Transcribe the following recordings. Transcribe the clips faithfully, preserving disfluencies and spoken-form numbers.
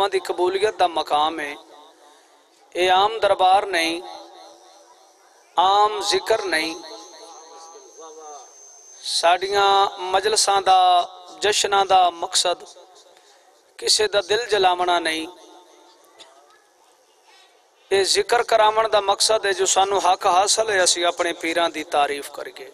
की कबूलियत का मकाम है। ये आम दरबार नहीं, आम जिक्र नहीं, साड़ियां मजलसां दा जश्नां दा मकसद किसी दा दिल जलावना नहीं। ये जिक्र करावन दा मकसद है जो सानू हक हासिल है, असी अपने पीरां दी तारीफ करके।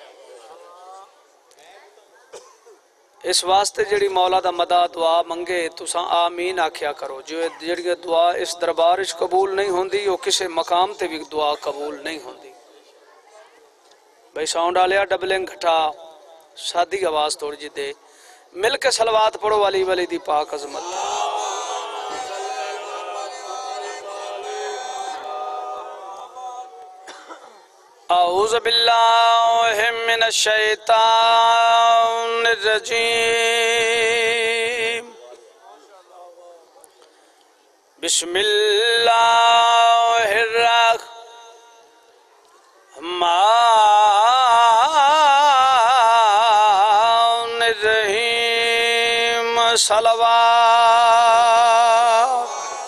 इस वास्ते जिहड़ी मौला दा मदा दुआ मंगे तुसां आमीन आख्या करो। जो जिहड़ी दुआ इस दरबार च कबूल नहीं होंदी, वो किसी मकाम ते भी दुआ कबूल नहीं होंदी। भाई साउंड वालिया डबलिंग घटा, सादी आवाज थोड़ी जी दे, मिल के सलवात पढ़ो वाली वाली दी पाक अजमत। औज़ु बिल्लाहि मिनश शैतानिर रजीम। बिस्मिल्लाहिर रहमानिर रहीम। सलवात।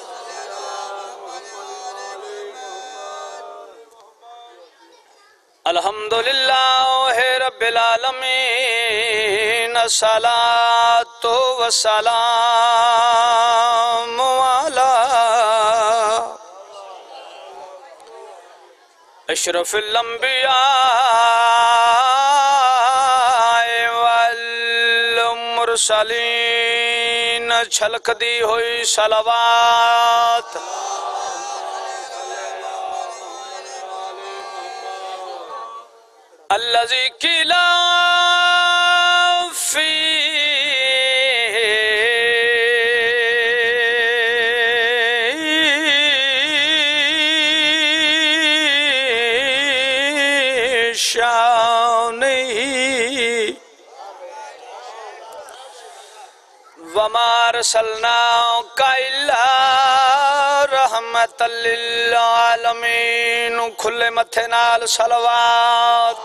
अल्हम्दुलिल्लाह रब्बिल आलमीन। सलातो व सलाम अला अशरफिल अंबिया वल मुरसलीन। छलक दी हुई सलवात अल्लज़ी किला फी शानिही वमा अरसलनाका इल्ला रहमतल लिल आलमीन। खुले मथे नाल सलवात।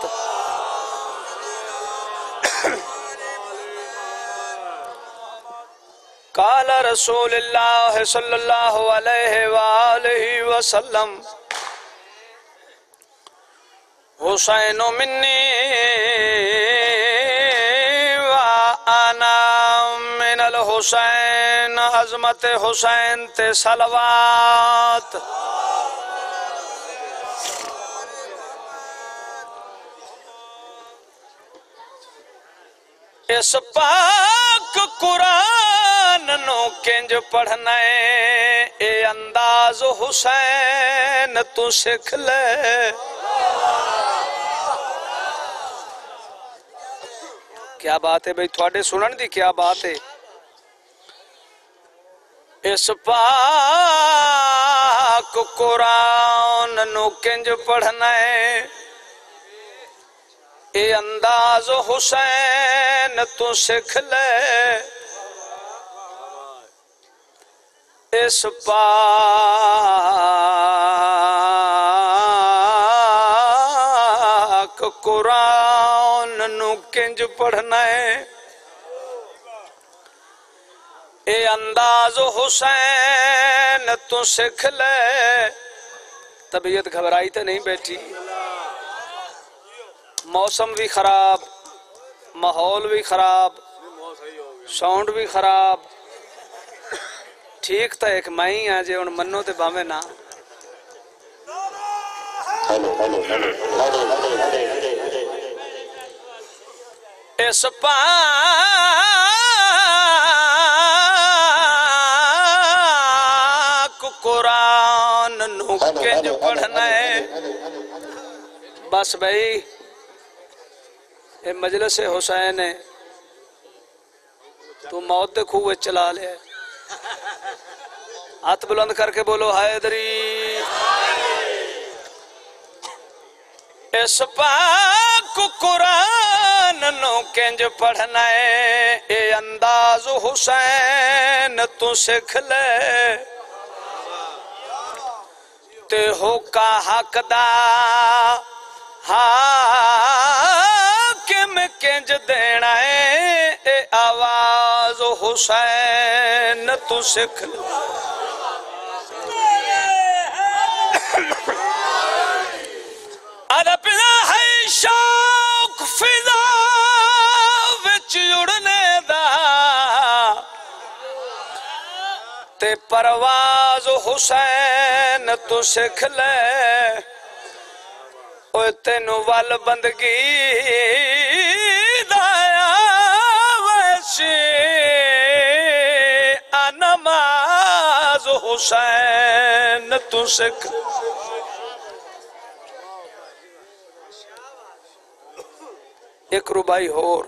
काल रसूलुल्लाह सल्लल्लाहु अलैहि वालैहि वसल्लम हुसैन मिन्नी व अना मिनल हुसैन। अजमत हुसैन ते सलवात। इस पाक कुरान नो किंज पढ़ना है, ए अंदाज हुसैन तू सिख ले। क्या बात है भाई, थोड़े सुनन दी क्या बात है। इस पाक कुरान नो किंज पढ़ना है, ए अंदाज हुसैन तू सिख ले। इस पाक कुरान नु किंज पढ़ना है, ए अंदाज हुसैन तू सिख ले। तबीयत घबराई तो नहीं बैठी, मौसम भी खराब, माहौल भी खराब, साउंड भी खराब। ठीक तो एक मैं ही हाँ जे हुण मनो ते भावे ना। इस पाक कुरान नु किंज पढ़ना है। बस भाई ये मजलिस हुसैन है, तू मौत के खूह चला ले। हाथ बुलंद करके बोलो हैदरी। इस पाक कुरान नो किंज पढ़ना है, ए अंदाज हुसैन तू सिख ले। ते हो का हकदा हाकिम किंज देना है, ए आवाज हुसैन तू सिख ले। ते परवाज हुसैन तू सिख ले ओए तेनू वल बंदगी दाया वैसे नमाज हुसैन तू सिख। एक रुबाई होर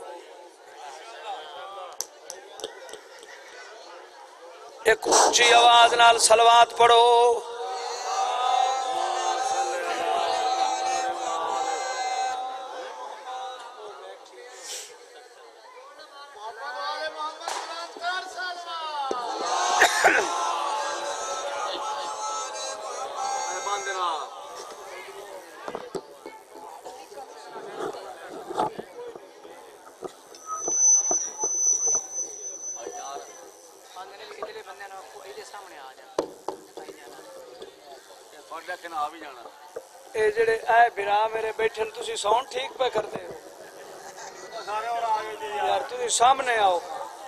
एक ऊंची आवाज नाल सलवात पढ़ो। ए जेड़े ऐ बिरा मेरे बैठे तुसी साउंड ठीक पे करते हो यार, तुसी सामने आओ,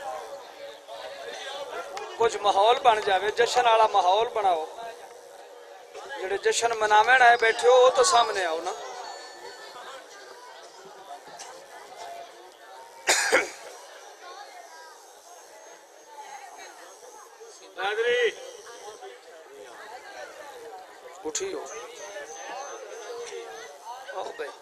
कुछ माहौल बन जावे, जश्न वाला माहौल बनाओ। जेड़े जश्न मनावे आए बैठे हो तो सामने आओ ना। उठियो आओ भाई।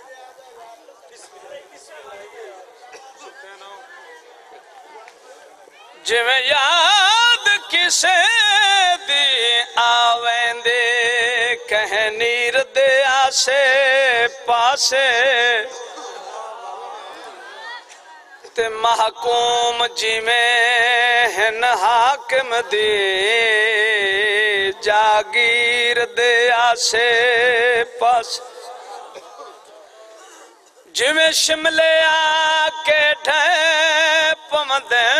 जिवें याद किसे दी आवेंदे कह नीर दे आसे पासे ते महकूम जिवें हन हाकिम दी जागीर दे आसे पास जिवें शिमले आके पमदे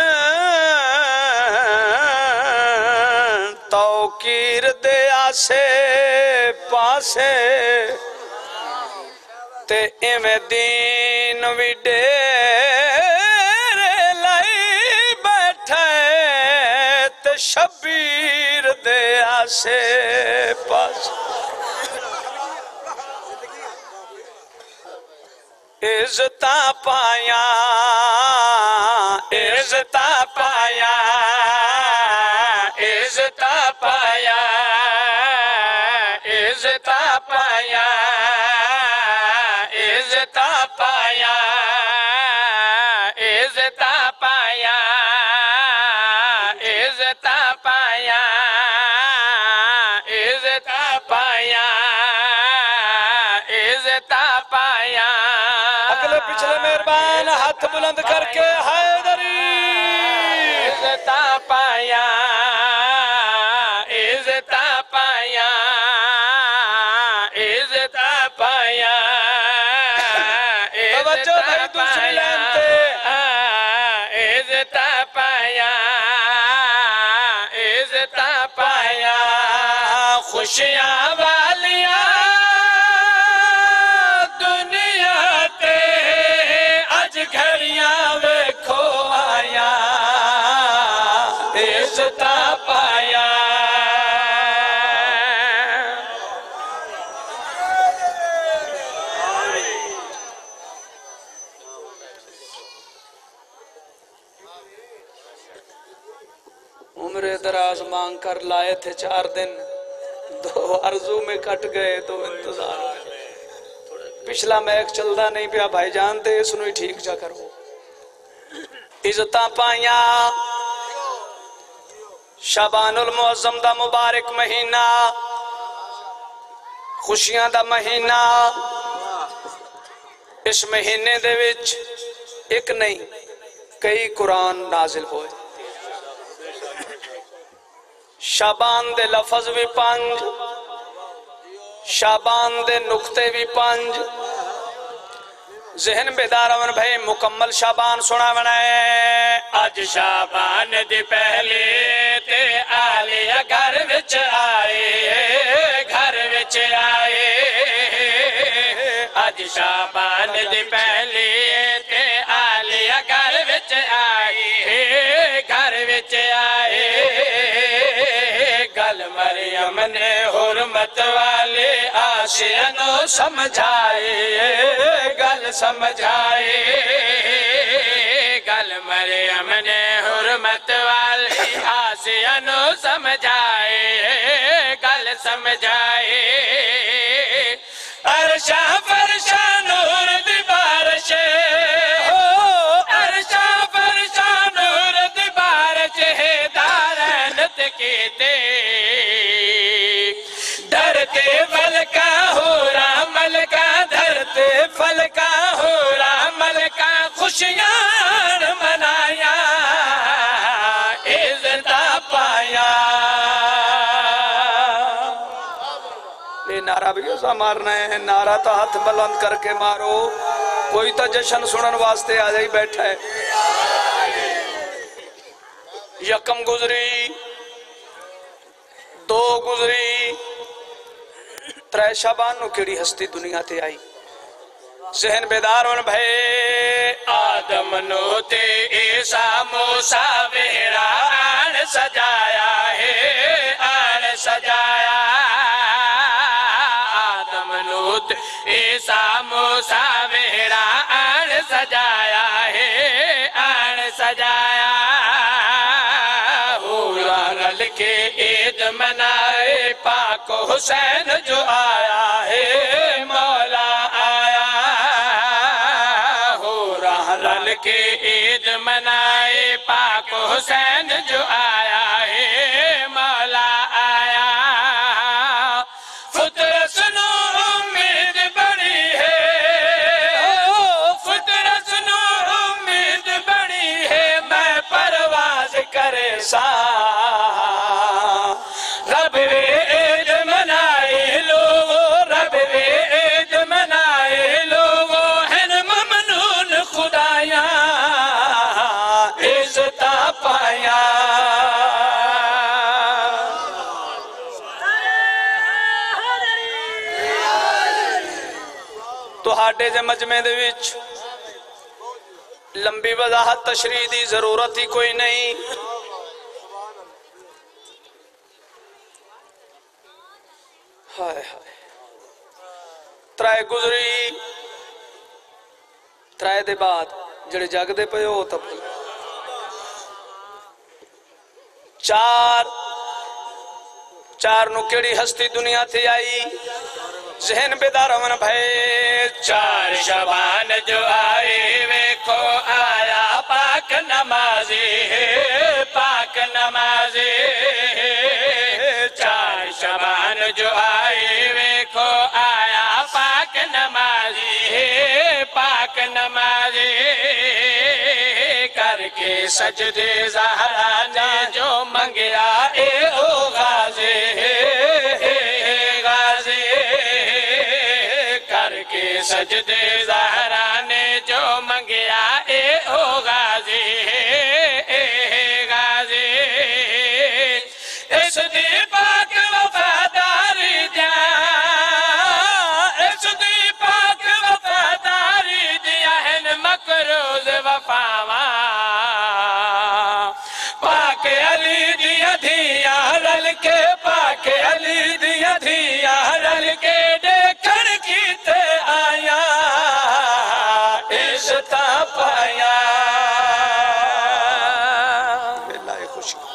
तौकीर दे आसे पासे ते इवें दीन भी डेरे लाई बैठे ते शबीर दे आसे पास इज़्ज़ता पाया इज़्ज़ता पाया इज़्ज़ता पाया इज़्ज़ता पाया इज़्ज़ता पाया इज़्ज़ता पाया इज़्ज़ता पाया इज़्ज़ता पाया इज़्ज़ता पाया। अगले पिछले मेहरबान हाथ बुलंद करके हैदरी इज़्ज़ता पाया इज़्ज़ता पाया इज़्ज़ता पाया इज़्ज़ता पाया इज़्ज़ता पाया इज़्ज़ता पाया। खुशियां वालियां दुनिया ते अज घड़ियां वेखो आया इज़्ज़ता पाया। उम्र दराज मांग कर लाए थे चार दिन, दो आरज़ू में कट गए तो इंतजार में। पिछला मैक चलता नहीं पिया भाईजान ते इसनू ही ठीक जा करो। इज़्ज़तां पाइया शाबानुल मुअज़्ज़म दा मुबारक महीना, खुशियां दा महीना। इस महीने दे विच एक नहीं कई कुरान नाजिल होए। शाबान दे लफज भी पंज, शाबान दे नुक्ते भी पंज। जहन बेदार अवन भाई मुकम्मल शाबान सुना बनाए। अज शाबान दी पहले ते आलिया घर विच आए घर विच आए। अज शाबान दी पहले ते आलिया घर विच आए घर विच आए। मरियम ने हुरमत वाले आसिया नु समझाए गल समझाए गल मरियम ने हुरमत वाले आसिया नु समझाए गल समझाए अरशा फरशा नूर दी बारिश हो अरशा फरशा नूर दी बारिश है दारनत कीते धरते फलका हो रामल का धरते फलका हो रामल का खुशियां मनाया इज्जत पाया। नारा भी उसा मारना है, नारा तो हाथ बुलंद करके मारो, कोई तो जश्न सुनने वास्ते आ जाई बैठा है। यकम गुजरी, दो गुजरी, त्रै शाबान नु केड़ी हस्ती दुनिया ते आई। जहन बेदार होन भय आदम नो ते ईसा मूसा वेरा आन सजाया है आन सजाया ईसा मूसा वेरा आन सजाया है आन सजाया हुआ रल के ईद मनाए पाक हुसैन जो आया है मौला आया हुआ रल के ईद मनाए पाक हुसैन जो आया है मौला आया। फुतर सुनो करे सा रब वे ईद मनाए लोगो रब वे ईद मनाए लोगो हैं ममनून खुदाया इज्जत पाया। तुहाडे जे मजमे दे विच लंबी वजाहत तशरीह की जरूरत ही कोई नहीं। हाय हाय त्रै गुजरी त्रै दे बाद जेड़े जागदे पे हो तब चार चार नु केड़ी हस्ती दुनिया ते आई। जहन बेदार मन भय चार शबान जो आए वेखो आया पाक नमाजी पाक नमाजी चार शबान जो आए वेखो आया पाक नमाजी पाक नमाजी करके सजदे ज़हरा ने जो मंगया ए ओ गाज़ी गाज़ी करके सजदे ज़हरा ने जो मंगया ए ओ गाज़ी गाज़ी इस दी पाक वफादारी दिया इस दी पाक वफादारी दिया है मकरूज़ वफावा पाक अली दिया धिया रल के पाक अली दिया धिया रल के देखण कीते आया इज्जत पाया। खुशी